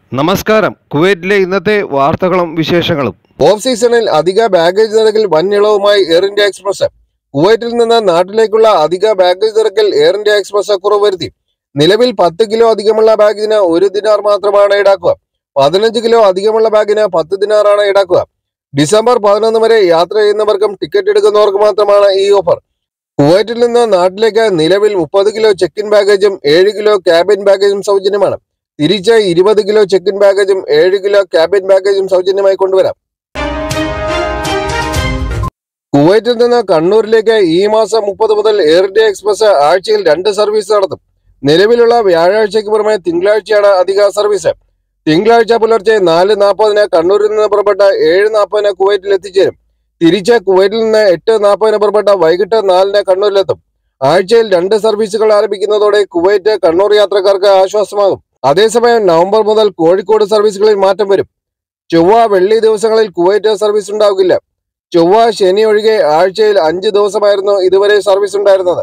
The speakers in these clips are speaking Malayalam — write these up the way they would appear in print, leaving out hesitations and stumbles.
നമസ്കാരം. കുവൈറ്റിലെ ഇന്നത്തെ വാർത്തകളും വിശേഷങ്ങളും. ഓഫ് സീസണിൽ അധിക ബാഗേജ് നിരക്കിൽ വൻ ഇളവുമായി എയർ ഇന്ത്യ എക്സ്പ്രസ്. കുവൈറ്റിൽ നിന്ന് നാട്ടിലേക്കുള്ള അധിക ബാഗേജ് നിരക്കിൽ എയർ ഇന്ത്യ എക്സ്പ്രസ് കുറവ് വരുത്തി. നിലവിൽ 10 കിലോ അധികമുള്ള ബാഗിന് 1 ദിനാർ മാത്രമാണ് ഈടാക്കുക. 15 കിലോ അധികമുള്ള ബാഗിന് 10 ദിനാറാണ് ഈടാക്കുക. ഡിസംബർ 11 വരെ യാത്ര ചെയ്യുന്നവർക്കും ടിക്കറ്റ് എടുക്കുന്നവർക്ക് മാത്രമാണ് ഈ ഓഫർ. കുവൈറ്റിൽ നിന്ന് നാട്ടിലേക്ക് നിലവിൽ 30 കിലോ ചെക്ക് ഇൻ ബാഗേജും 7 കിലോ ക്യാബിൻ ബാഗേജും സൗജന്യമാണ്. തിരിച്ച് 20 കിലോ ചെക്ക് ഇൻ ബാഗേജും 7 കിലോ ക്യാബിൻ ബാഗേജും സൗജന്യമായി കൊണ്ടുവരാം. കുവൈറ്റിൽ നിന്ന് കണ്ണൂരിലേക്ക് ഈ മാസം 30 മുതൽ എയർ ഇന്ത്യ എക്സ്പ്രസ് ആഴ്ചയിൽ 2 സർവീസ് നടത്തും. നിലവിലുള്ള വ്യാഴാഴ്ചയ്ക്ക് പുറമെ തിങ്കളാഴ്ചയാണ് അധിക സർവീസ്. തിങ്കളാഴ്ച പുലർച്ചെ 4:40 കണ്ണൂരിൽ നിന്ന് പുറപ്പെട്ട 7:40 കുവൈറ്റിൽ എത്തിച്ചേരും. തിരിച്ച് കുവൈറ്റിൽ നിന്ന് 8:40 പുറപ്പെട്ട വൈകിട്ട് 4 കണ്ണൂരിലെത്തും. ആഴ്ചയിൽ 2 സർവീസുകൾ ആരംഭിക്കുന്നതോടെ കുവൈറ്റ് കണ്ണൂർ യാത്രക്കാർക്ക് ആശ്വാസമാകും. അതേസമയം നവംബർ മുതൽ കോഴിക്കോട് സർവീസുകളിൽ മാറ്റം വരും. ചൊവ്വ വെള്ളി ദിവസങ്ങളിൽ കുവൈറ്റ് സർവീസ് ഉണ്ടാകില്ല. ചൊവ്വ ശനി ഒഴികെ ആഴ്ചയിൽ 5 ദിവസമായിരുന്നു ഇതുവരെ സർവീസ് ഉണ്ടായിരുന്നത്.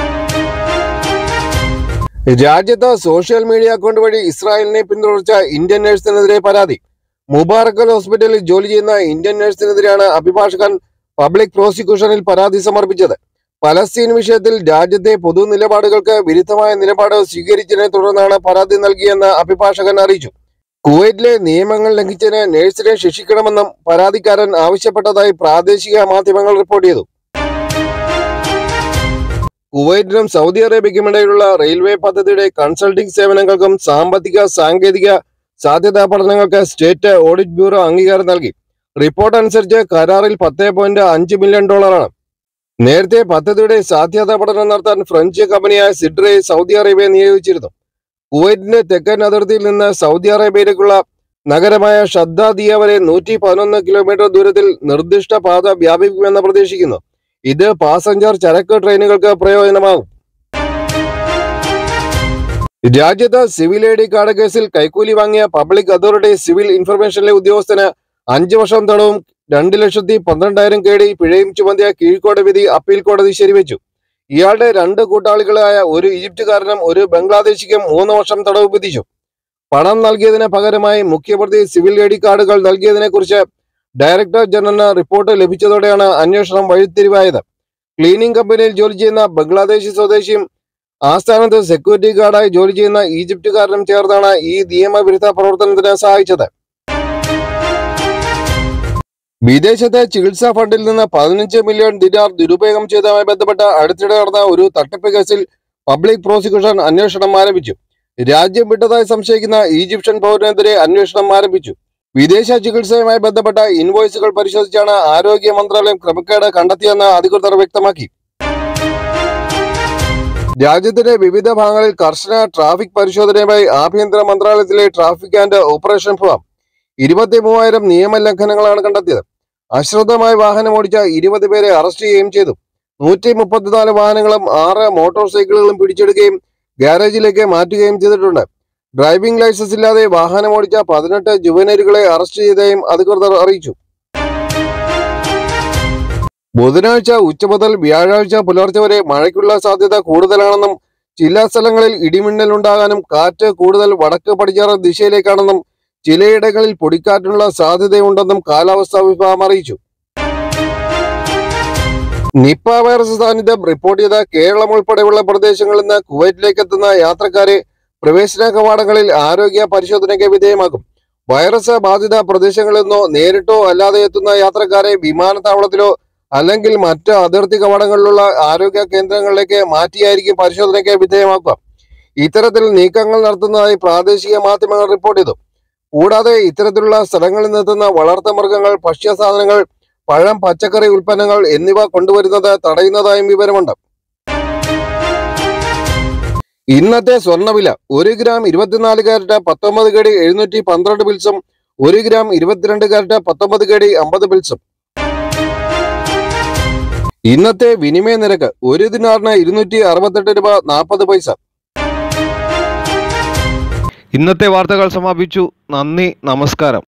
രാജ്യത്ത് സോഷ്യൽ മീഡിയ അക്കൗണ്ട് വഴി ഇസ്രായേലിനെ പിന്തുണച്ച ഇന്ത്യൻ നഴ്സിനെതിരെ പരാതി. മുബാറക്കൽ ഹോസ്പിറ്റലിൽ ജോലി ചെയ്യുന്ന ഇന്ത്യൻ നഴ്സിനെതിരെയാണ് അഭിഭാഷകൻ പബ്ലിക് പ്രോസിക്യൂഷനിൽ പരാതി സമർപ്പിച്ചത്. പലസ്തീൻ വിഷയത്തിൽ രാജ്യത്തെ പൊതു നിലപാടുകൾക്ക് വിരുദ്ധമായ നിലപാട് സ്വീകരിച്ചതിനെ തുടർന്നാണ് പരാതി നൽകിയെന്ന് അഭിഭാഷകൻ അറിയിച്ചു. കുവൈറ്റിലെ നിയമങ്ങൾ ലംഘിച്ചതിന് നഴ്സിനെ ശിക്ഷിക്കണമെന്നും പരാതിക്കാരൻ ആവശ്യപ്പെട്ടതായി പ്രാദേശിക മാധ്യമങ്ങൾ റിപ്പോർട്ട് ചെയ്തു. കുവൈറ്റിനും സൗദി അറേബ്യയ്ക്കുമിടയിലുള്ള റെയിൽവേ പദ്ധതിയുടെ കൺസൾട്ടിംഗ് സേവനങ്ങൾക്കും സാമ്പത്തിക സാങ്കേതിക സാധ്യതാ പഠനങ്ങൾക്ക് സ്റ്റേറ്റ് ഓഡിറ്റ് ബ്യൂറോ അംഗീകാരം നൽകി. റിപ്പോർട്ട് അനുസരിച്ച് കരാറിൽ $10.5 മില്യൺ. നേരത്തെ പദ്ധതിയുടെ സാധ്യതാ പഠനം നടത്താൻ ഫ്രഞ്ച് കമ്പനിയായ സിഡ്രെ സൗദി അറേബ്യ നിയോഗിച്ചിരുന്നു. കുവൈറ്റിന്റെ തെക്കൻ അതിർത്തിയിൽ നിന്ന് സൗദി അറേബ്യയിലേക്കുള്ള നഗരമായ ഷദ്ദാദിയ വരെ 111 കിലോമീറ്റർ ദൂരത്തിൽ നിർദ്ദിഷ്ട പാത വ്യാപിക്കുമെന്ന് പ്രതീക്ഷിക്കുന്നു. ഇത് പാസഞ്ചർ ചരക്ക് ട്രെയിനുകൾക്ക് പ്രയോജനമാകും. രാജ്യത്ത് സിവിൽ ഐ ഡി കാർഡ് കേസിൽ കൈക്കൂലി വാങ്ങിയ പബ്ലിക് അതോറിറ്റി സിവിൽ ഇൻഫർമേഷനിലെ ഉദ്യോഗസ്ഥന് 5 വർഷം തടവും 2,12,000 KD പിഴയും ചുമത്തിയ കീഴ്ക്കോടതി വിധി അപ്പീൽ കോടതി ശരിവെച്ചു. ഇയാളുടെ 2 കൂട്ടാളികളായ ഒരു ഈജിപ്തുകാരനും ഒരു ബംഗ്ലാദേശിക്കും 3 വർഷം തടവ് വിധിച്ചു. പണം നൽകിയതിന് പകരമായി മുഖ്യപ്രതി സിവിൽ ഐ ഡി കാർഡുകൾ നൽകിയതിനെ കുറിച്ച് ഡയറക്ടർ ജനറലിന് റിപ്പോർട്ട് ലഭിച്ചതോടെയാണ് അന്വേഷണം വഴിത്തിരിവായത്. ക്ലീനിംഗ് കമ്പനിയിൽ ജോലി ചെയ്യുന്ന ബംഗ്ലാദേശി സ്വദേശിയും ആസ്ഥാനത്ത് സെക്യൂരിറ്റി ഗാർഡായി ജോലി ചെയ്യുന്ന ഈജിപ്തുകാരനും ചേർന്നാണ് ഈ നിയമവിരുദ്ധ പ്രവർത്തനത്തിന് സഹായിച്ചത്. വിദേശത്തെ ചികിത്സാ ഫണ്ടിൽ നിന്ന് 15 മില്യൺ ദിനാർ ദുരുപയോഗം ചെയ്തതുമായി ബന്ധപ്പെട്ട് അടുത്തിടെ നടന്ന ഒരു തട്ടിപ്പ് കേസിൽ പബ്ലിക് പ്രോസിക്യൂഷൻ അന്വേഷണം ആരംഭിച്ചു. രാജ്യം വിട്ടതായി സംശയിക്കുന്ന ഈജിപ്ഷ്യൻ പൗരനെതിരെ അന്വേഷണം ആരംഭിച്ചു. വിദേശ ചികിത്സയുമായി ബന്ധപ്പെട്ട ഇൻവോയ്സുകൾ പരിശോധിച്ചാണ് ആരോഗ്യ മന്ത്രാലയം ക്രമക്കേട് കണ്ടെത്തിയെന്ന് അധികൃതർ വ്യക്തമാക്കി. രാജ്യത്തിന്റെ വിവിധ ഭാഗങ്ങളിൽ കർശന ട്രാഫിക് പരിശോധനയുമായി ആഭ്യന്തര മന്ത്രാലയത്തിലെ ട്രാഫിക് ആൻഡ് ഓപ്പറേഷൻ ഫോം 23,000 നിയമലംഘനങ്ങളാണ് കണ്ടെത്തിയത്. അശ്രദ്ധമായി വാഹനം ഓടിച്ച 20 പേരെ അറസ്റ്റ് ചെയ്യുകയും ചെയ്തു. 134 വാഹനങ്ങളും 6 മോട്ടോർ സൈക്കിളുകളും പിടിച്ചെടുക്കുകയും ഗാരേജിലേക്ക് മാറ്റുകയും ചെയ്തിട്ടുണ്ട്. ഡ്രൈവിംഗ് ലൈസൻസ് ഇല്ലാതെ വാഹനം ഓടിച്ച 18 ജുവനൈലുകളെ അറസ്റ്റ് ചെയ്തതായും അധികൃതർ അറിയിച്ചു. ബുധനാഴ്ച ഉച്ച മുതൽ വ്യാഴാഴ്ച പുലർച്ചെ വരെ മഴയ്ക്കുള്ള സാധ്യത കൂടുതലാണെന്നും ചില സ്ഥലങ്ങളിൽ ഇടിമിന്നൽ ഉണ്ടാകാനും കാറ്റ് കൂടുതൽ വടക്ക് പടിഞ്ഞാറൻ ദിശയിലേക്കാണെന്നും ചിലയിടങ്ങളിൽ പൊടിക്കാറ്റിനുള്ള സാധ്യതയുണ്ടെന്നും കാലാവസ്ഥാ വിഭാഗം അറിയിച്ചു. നിപ്പ വൈറസ് സാന്നിധ്യം റിപ്പോർട്ട് ചെയ്ത കേരളം ഉൾപ്പെടെയുള്ള പ്രദേശങ്ങളിൽ നിന്ന് കുവൈറ്റിലേക്ക് എത്തുന്ന യാത്രക്കാരെ പ്രവേശന കവാടങ്ങളിൽ ആരോഗ്യ പരിശോധനയ്ക്ക് വിധേയമാക്കും. വൈറസ് ബാധിത പ്രദേശങ്ങളിൽ നിന്നോ നേരിട്ടോ അല്ലാതെ എത്തുന്ന യാത്രക്കാരെ വിമാനത്താവളത്തിലോ അല്ലെങ്കിൽ മറ്റ് അതിർത്തി കവാടങ്ങളിലുള്ള ആരോഗ്യ കേന്ദ്രങ്ങളിലേക്ക് മാറ്റിയായിരിക്കും പരിശോധനയ്ക്ക് വിധേയമാക്കുക. ഇത്തരത്തിൽ നീക്കങ്ങൾ നടത്തുന്നതായി പ്രാദേശിക മാധ്യമങ്ങൾ റിപ്പോർട്ട് ചെയ്തു. കൂടാതെ ഇത്തരത്തിലുള്ള സ്ഥലങ്ങളിൽ നിന്നെത്തുന്ന വളർത്തു മൃഗങ്ങൾ, ഭക്ഷ്യസാധനങ്ങൾ, പഴം, പച്ചക്കറി ഉൽപ്പന്നങ്ങൾ എന്നിവ കൊണ്ടുവരുന്നത് തടയുന്നതായും വിവരമുണ്ട്. ഇന്നത്തെ സ്വർണ്ണവില 1 ഗ്രാം 24 കാരറ്റ് 19 KD 712 പിൽസും 1 ഗ്രാം 22 കാരറ്റ് 19 KD 50 പിൽസും. ഇന്നത്തെ വിനിമയ നിരക്ക് 1 ദിനാറിന് 268 രൂപ 40 പൈസ. ഇന്നത്തെ വാർത്തകൾ സമാപിച്ചു. നന്ദി, നമസ്കാരം.